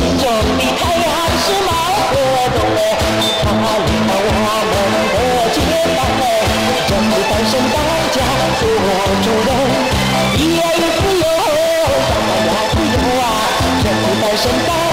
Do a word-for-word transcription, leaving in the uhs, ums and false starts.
心中的太阳是毛泽东嘞，他领导我们的解放嘞，这是单身大家做主人，一儿一自由，大家自由啊，这是单身大。